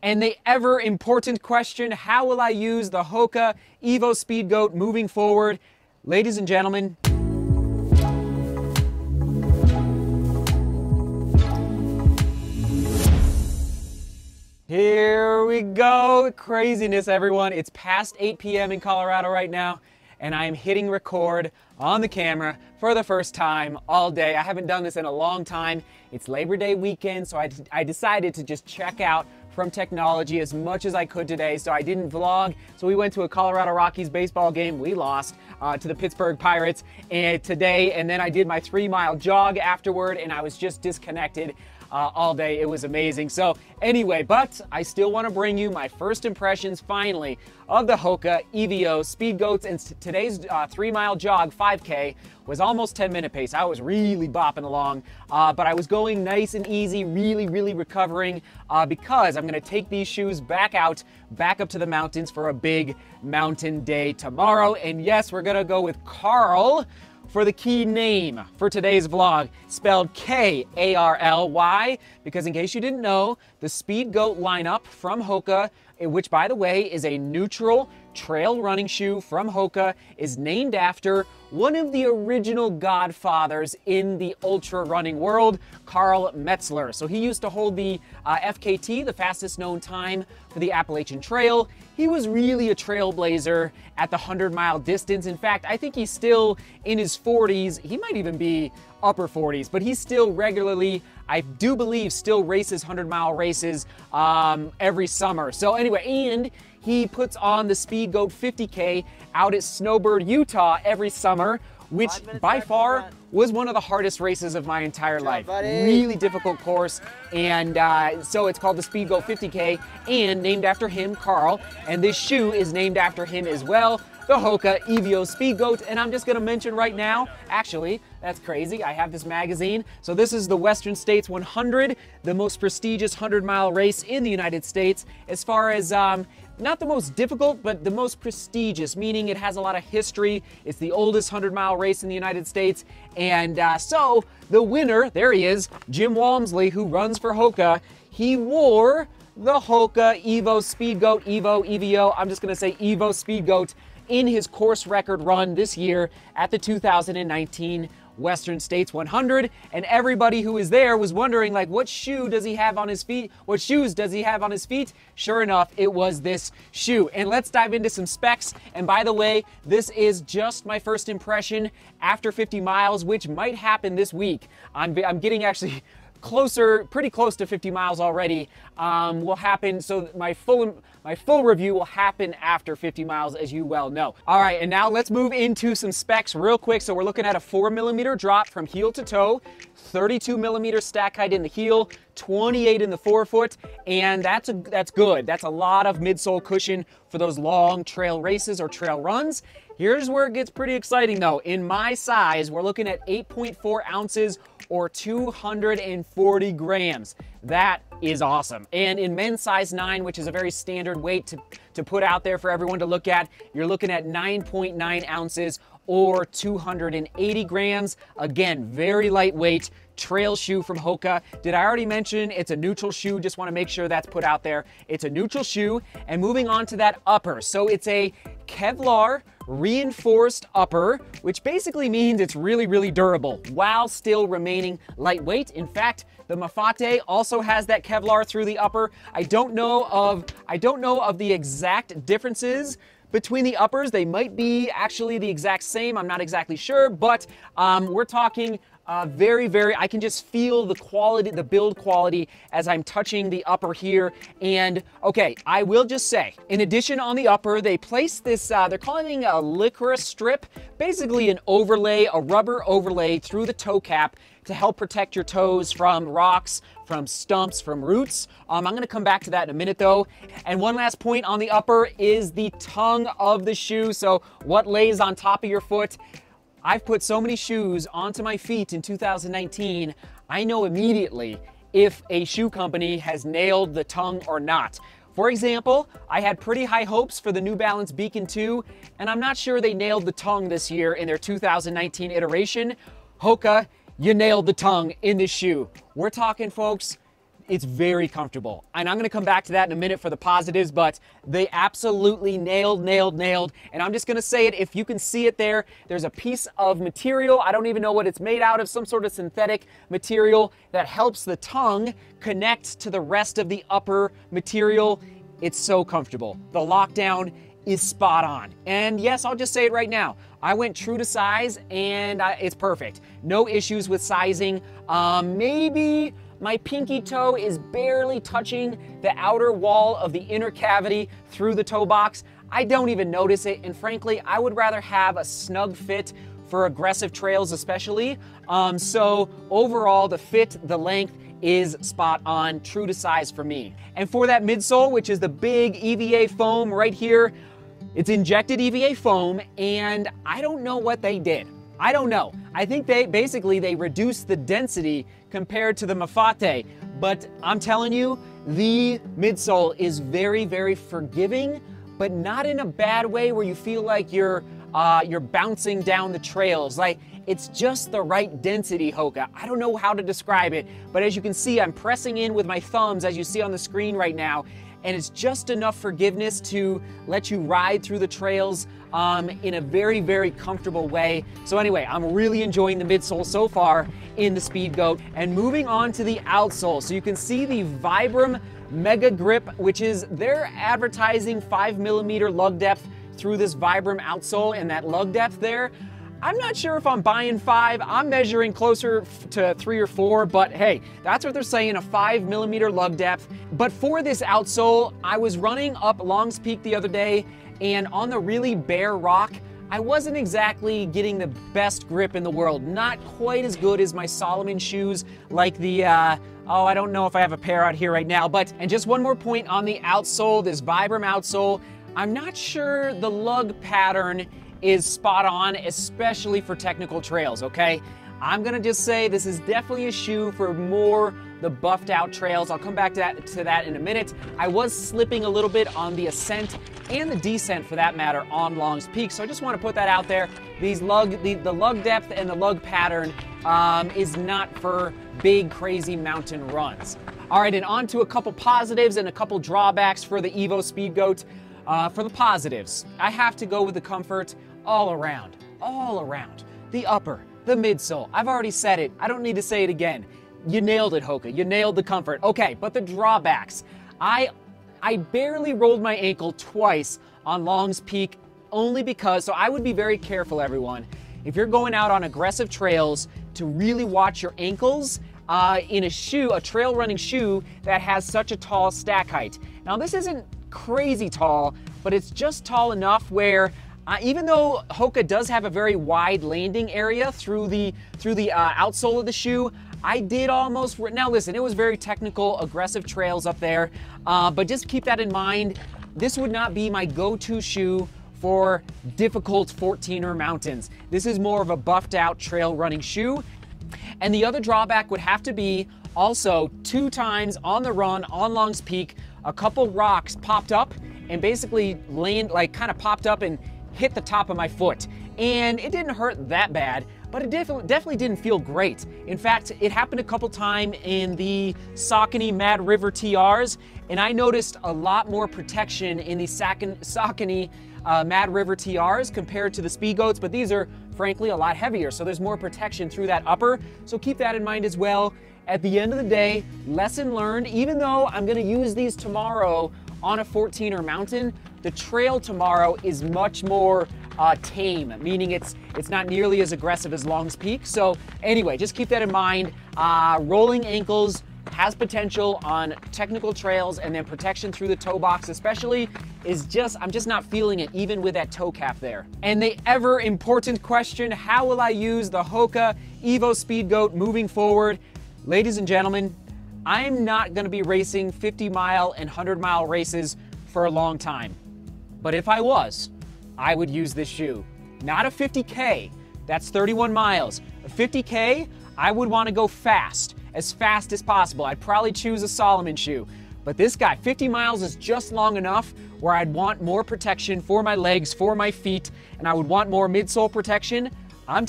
And the ever important question, how will I use the Hoka Evo Speedgoat moving forward? Ladies and gentlemen, here we go. Craziness, everyone. It's past 8 p.m. in Colorado right now, and I am hitting record on the camera for the first time all day. I haven't done this in a long time. It's Labor Day weekend, so I decided to just check out from technology as much as I could today, so I didn't vlog. So we went to a Colorado Rockies baseball game. We lost to the Pittsburgh Pirates today, and then I did my 3-mile jog afterward, and I was just disconnected all day. It was amazing. So anyway, but I still want to bring you my first impressions, finally, of the Hoka Evo Speedgoats. And today's 3-mile jog, 5K, was almost 10-minute pace. I was really bopping along, but I was going nice and easy, really recovering because I'm going to take these shoes back up to the mountains for a big mountain day tomorrow. And yes, we're going to go with Karl for the key name for today's vlog, spelled K-A-R-L. Why? Because in case you didn't know, the Speedgoat lineup from Hoka, which by the way is a neutral trail running shoe from Hoka, is named after one of the original godfathers in the ultra running world, Karl Metzler. So he used to hold the FKT, the fastest known time for the Appalachian Trail. He was really a trailblazer at the 100-mile distance. In fact, I think he's still in his 40s. He might even be upper 40s, but he still regularly, I do believe, still races 100-mile races every summer. So anyway, and he puts on the Speedgoat 50K out at Snowbird, Utah every summer, which by far was one of the hardest races of my entire life. Really difficult course, and so it's called the Speedgoat 50K, and named after him, Karl, and this shoe is named after him as well, the Hoka Evo Speedgoat. And I'm just gonna mention right now, actually, that's crazy, I have this magazine. So this is the Western States 100, the most prestigious 100-mile race in the United States, as far as not the most difficult, but the most prestigious, meaning it has a lot of history. It's the oldest 100-mile race in the United States. And so the winner, there he is, Jim Walmsley, who runs for Hoka, he wore the Hoka Evo Speedgoat, Evo, I'm just gonna say Evo Speedgoat, in his course record run this year at the 2019 Western States 100, and everybody who was there was wondering, like, what shoe does he have on his feet? What shoes does he have on his feet? Sure enough, it was this shoe. And let's dive into some specs. And by the way, this is just my first impression after 50 miles, which might happen this week. I'm getting actually pretty close to 50 miles already. Will happen, so my full review will happen after 50 miles, as you well know. All right, and now let's move into some specs real quick. So we're looking at a 4mm drop from heel to toe, 32mm stack height in the heel, 28 in the forefoot, and that's good. That's a lot of midsole cushion for those long trail races or trail runs. Here's where it gets pretty exciting though. In my size, we're looking at 8.4 ounces or 240 grams. That is awesome. And in men's size 9, which is a very standard weight to put out there for everyone to look at, you're looking at 9.9 ounces or 280 grams. Again, very lightweight trail shoe from Hoka. Did I already mention it's a neutral shoe? Just want to make sure that's put out there. It's a neutral shoe. And moving on to that upper. So it's a Kevlar reinforced upper, which basically means it's really durable while still remaining lightweight. In fact, the Mafate also has that Kevlar through the upper. I don't know of the exact differences between the uppers. They might be actually the exact same. I'm not exactly sure, but we're talking I can just feel the quality, the build quality as I'm touching the upper here. And okay, I will just say, in addition on the upper, they placed this, they're calling it a licorice strip, basically an overlay, a rubber overlay through the toe cap to help protect your toes from rocks, from stumps, from roots. I'm gonna come back to that in a minute though. And one last point on the upper is the tongue of the shoe. So what lays on top of your foot? I've put so many shoes onto my feet in 2019, I know immediately if a shoe company has nailed the tongue or not. For example, I had pretty high hopes for the New Balance Beacon 2, and I'm not sure they nailed the tongue this year in their 2019 iteration. Hoka, you nailed the tongue in this shoe. We're talking, folks, It's very comfortable. And I'm gonna come back to that in a minute for the positives, but they absolutely nailed. And I'm just gonna say it, if you can see it there, there's a piece of material, I don't even know what it's made out of, some sort of synthetic material that helps the tongue connect to the rest of the upper material. It's so comfortable. The lockdown is spot on. And yes, I'll just say it right now. I went true to size and it's perfect. No issues with sizing. Maybe my pinky toe is barely touching the outer wall of the inner cavity through the toe box. I don't even notice it, and frankly, I would rather have a snug fit for aggressive trails especially. So overall, the fit, the length is spot on, true to size for me. And for that midsole, which is the big EVA foam right here, it's injected EVA foam, and I don't know what they did. I don't know. I think they reduced the density compared to the Mafate, but I'm telling you, the midsole is very forgiving, but not in a bad way where you feel like you're bouncing down the trails. Like, it's just the right density, Hoka. I don't know how to describe it, but as you can see, I'm pressing in with my thumbs, as you see on the screen right now, and it's just enough forgiveness to let you ride through the trails in a very comfortable way. So anyway, I'm really enjoying the midsole so far in the Speedgoat. And moving on to the outsole. So you can see the Vibram Mega Grip, which is, they're advertising 5mm lug depth through this Vibram outsole, and that lug depth there, I'm not sure if I'm buying 5. I'm measuring closer to 3 or 4, but hey, that's what they're saying, a 5mm lug depth. But for this outsole, I was running up Longs Peak the other day, and on the really bare rock, I wasn't exactly getting the best grip in the world. Not quite as good as my Salomon shoes, like the, oh, I don't know if I have a pair out here right now, but, and just one more point on the outsole, this Vibram outsole, I'm not sure the lug pattern is spot on, especially for technical trails, okay? I'm gonna just say this is definitely a shoe for more the buffed out trails. I'll come back to that in a minute. I was slipping a little bit on the ascent and the descent for that matter on Longs Peak, so I just wanna put that out there. The lug depth and the lug pattern is not for big, crazy mountain runs. All right, and on to a couple positives and a couple drawbacks for the Evo Speedgoat. For the positives, I have to go with the comfort all around. The upper, the midsole, I've already said it, I don't need to say it again. You nailed it, Hoka, you nailed the comfort. Okay, but the drawbacks. I barely rolled my ankle twice on Longs Peak, only because, so I would be very careful, everyone. If you're going out on aggressive trails, to really watch your ankles in a shoe, a trail running shoe that has such a tall stack height. Now this isn't crazy tall, but it's just tall enough where even though Hoka does have a very wide landing area through the outsole of the shoe, I did almost, now listen, it was very technical, aggressive trails up there, but just keep that in mind. This would not be my go-to shoe for difficult 14er mountains. This is more of a buffed out trail running shoe. And the other drawback would have to be also 2 times on the run on Longs Peak, a couple rocks popped up and basically kind of popped up and hit the top of my foot. And it didn't hurt that bad, but it definitely didn't feel great. In fact, it happened a couple times in the Saucony Mad River TRs, and I noticed a lot more protection in the Saucony Mad River TRs compared to the Speedgoats, but these are frankly a lot heavier, so there's more protection through that upper, so keep that in mind as well. At the end of the day, lesson learned, even though I'm gonna use these tomorrow on a 14er mountain, the trail tomorrow is much more tame, meaning it's not nearly as aggressive as Longs Peak. So anyway, just keep that in mind. Rolling ankles has potential on technical trails, and then protection through the toe box especially I'm just not feeling it even with that toe cap there. And the ever important question, how will I use the Hoka Evo Speedgoat moving forward? Ladies and gentlemen, I'm not gonna be racing 50-mile and 100-mile races for a long time. But if I was, I would use this shoe. Not a 50K, that's 31 miles. A 50K, I would wanna go fast as possible. I'd probably choose a Salomon shoe. But this guy, 50 miles is just long enough where I'd want more protection for my legs, for my feet, and I would want more midsole protection.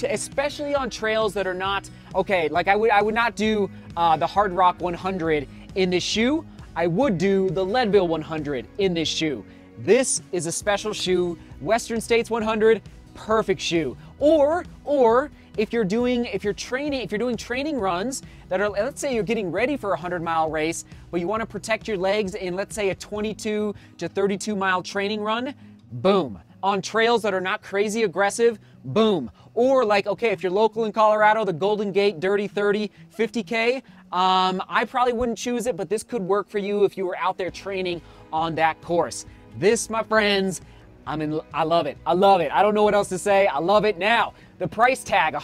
Especially on trails that are not, okay, like I would not do the Hard Rock 100 in this shoe, I would do the Leadville 100 in this shoe. This is a special shoe, Western States 100, perfect shoe. Or if you're doing training runs that are, let's say you're getting ready for a 100-mile race, but you want to protect your legs in, let's say, a 22 to 32 mile training run, boom. On trails that are not crazy aggressive, boom. Or like, okay, if you're local in Colorado, the Golden Gate Dirty 30 50K, I probably wouldn't choose it, but this could work for you if you were out there training on that course. This, my friends, I love it. I love it. I don't know what else to say. I love it. Now, the price tag,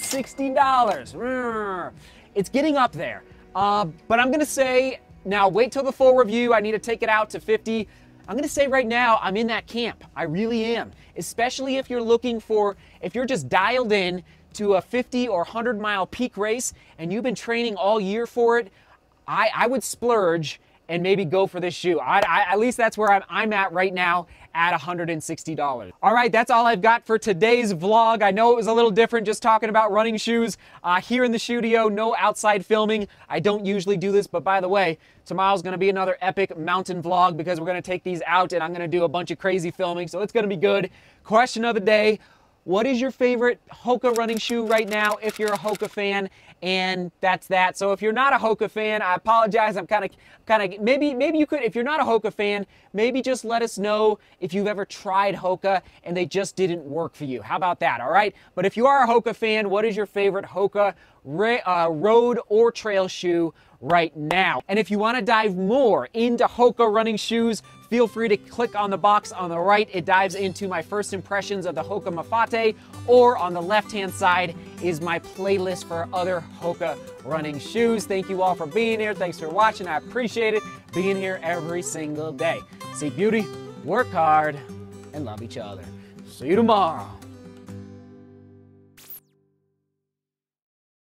$160. It's getting up there. But I'm going to say, now wait till the full review. I need to take it out to 50. I'm going to say right now, I'm in that camp. I really am. Especially if you're if you're just dialed in to a 50 or 100 mile peak race and you've been training all year for it, I would splurge and maybe go for this shoe. At least that's where I'm at right now at $160. All right, that's all I've got for today's vlog. I know it was a little different just talking about running shoes here in the studio, no outside filming. I don't usually do this, but by the way, tomorrow's gonna be another epic mountain vlog because we're gonna take these out and I'm gonna do a bunch of crazy filming, so it's gonna be good. Question of the day, what is your favorite Hoka running shoe right now if you're a Hoka fan? And that's that. So if you're not a Hoka fan, I apologize. I'm maybe you could, if you're not a Hoka fan, maybe just let us know if you've ever tried Hoka and they just didn't work for you. How about that? All right. But if you are a Hoka fan, what is your favorite Hoka road or trail shoe right now? And if you want to dive more into Hoka running shoes, feel free to click on the box on the right. It dives into my first impressions of the Hoka Mafate, or on the left-hand side is my playlist for other Hoka running shoes. Thank you all for being here. Thanks for watching. I appreciate it being here every single day. Seek beauty, work hard, and love each other. See you tomorrow.